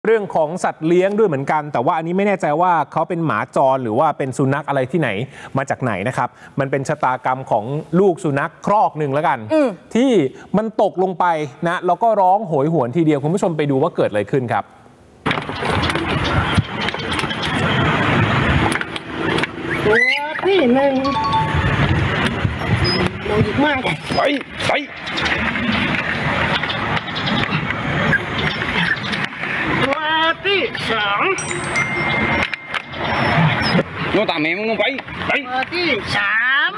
เรื่องของสัตว์เลี้ยงด้วยเหมือนกันแต่ว่าอันนี้ไม่แน่ใจว่าเขาเป็นหมาจรหรือว่าเป็นสุนัขอะไรที่ไหนมาจากไหนนะครับมันเป็นชะตากรรมของลูกสุนัขครอกหนึ่งแล้วกันที่มันตกลงไปนะแล้วก็ร้องโหยหวนทีเดียวคุณผู้ชมไปดูว่าเกิดอะไรขึ้นครับตัวที่หนึ่งโดนมากไปตัวที่สองโน่ตามแม่มึงไปตัวที่สาม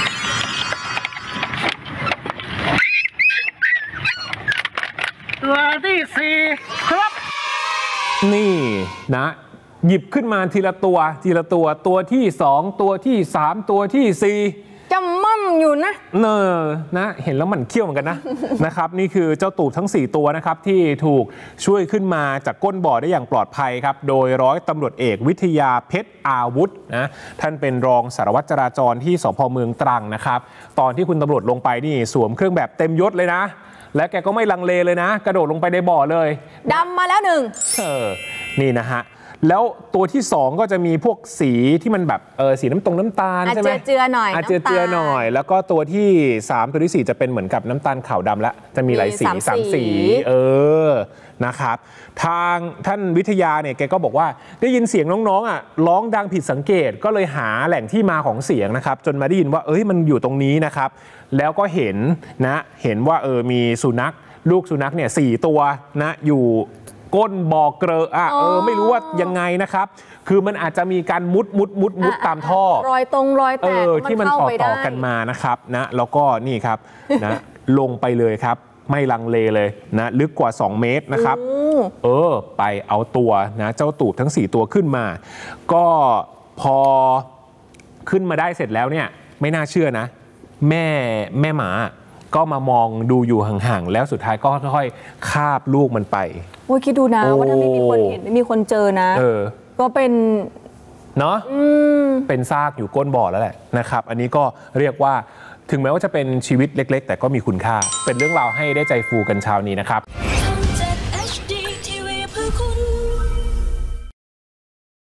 ตัวที่สี่ครับนี่นะหยิบขึ้นมาทีละตัวตัวที่2ตัวที่3ตัวที่4 จำม่อมอยู่นะนะเห็นแล้วมันเขี้ยวเหมือนกันนะนะครับนี่คือเจ้าตูบทั้ง4ตัวนะครับที่ถูกช่วยขึ้นมาจากก้นบ่อได้อย่างปลอดภัยครับโดยร้อยตำรวจเอกวิทยาเพชรอาวุธนะท่านเป็นรองสารวัตรจราจรที่สพเมืองตรังนะครับตอนที่คุณตำรวจลงไปนี่สวมเครื่องแบบเต็มยศเลยนะและแกก็ไม่ลังเลเลยนะกระโดดลงไปในบ่อเลยดำมาแล้วหนึ่งนี่นะฮะแล้วตัวที่2ก็จะมีพวกสีที่มันแบบสีน้ำตาลใช่ไหมเจือหน่อยเจือหน่อยแล้วก็ตัวที่3ตัวที่4จะเป็นเหมือนกับน้ำตาลขาวดำแล้วจะมีหลายสี3สีนะครับทางท่านวิทยาเนี่ยแกก็บอกว่าได้ยินเสียงน้องๆร้องดังผิดสังเกตก็เลยหาแหล่งที่มาของเสียงนะครับจนมาได้ยินว่ามันอยู่ตรงนี้นะครับแล้วก็เห็นว่ามีสุนัขลูกสุนัขเนี่ย4ตัวนะอยู่ก้นบ่อเกลอะไม่รู้ว่ายังไงนะครับคือมันอาจจะมีการมุดตามท่อรอยแตกที่มันต่อกันมานะครับนะแล้วก็นี่ครับนะลงไปเลยครับไม่ลังเลเลยนะลึกกว่า2 เมตรนะครับไปเอาตัวนะเจ้าตูบทั้ง4ตัวขึ้นมาก็พอขึ้นมาได้เสร็จแล้วเนี่ยไม่น่าเชื่อนะแม่หมาก็มามองดูอยู่ห่างๆแล้วสุดท้ายก็ค่อยๆคาบลูกมันไปคิดดูนะว่าถ้าไม่มีคนเห็นไม่มีคนเจอนะก็เป็นเนาะเป็นซากอยู่ก้นบ่อแล้วแหละนะครับอันนี้ก็เรียกว่าถึงแม้ว่าจะเป็นชีวิตเล็กๆแต่ก็มีคุณค่าเป็นเรื่องราวให้ได้ใจฟูกันเช้านี้นะครับ